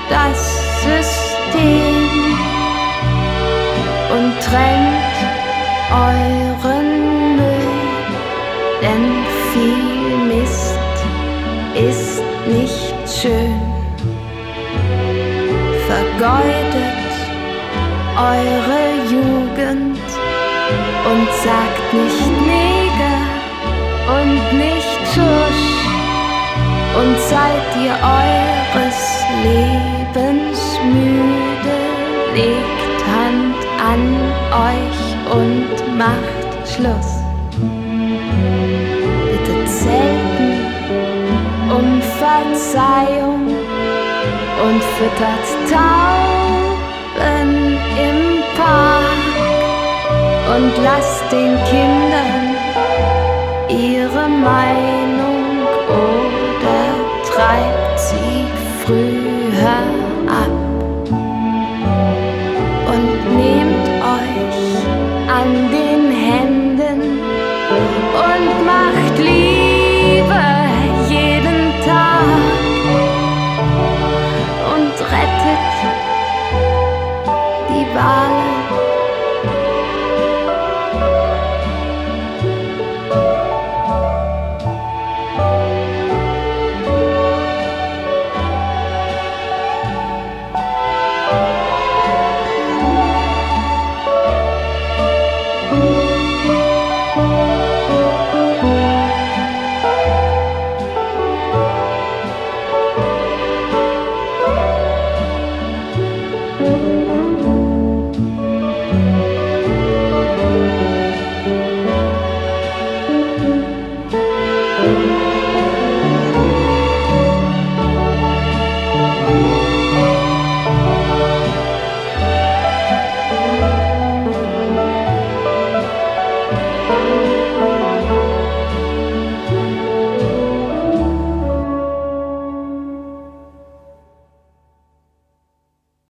das System und trennt euren Müll, denn viel Mist ist nicht schön. Vergeudet eure Jugend und sagt nicht Neger und nicht Schusch, und seid ihr eures Lebens müde, legt Hand an euch und macht Schluss. Bittet selten um Verzeihung und füttert Tauben im Park und lasst den Kindern ihre Meinung oder treibt sie früh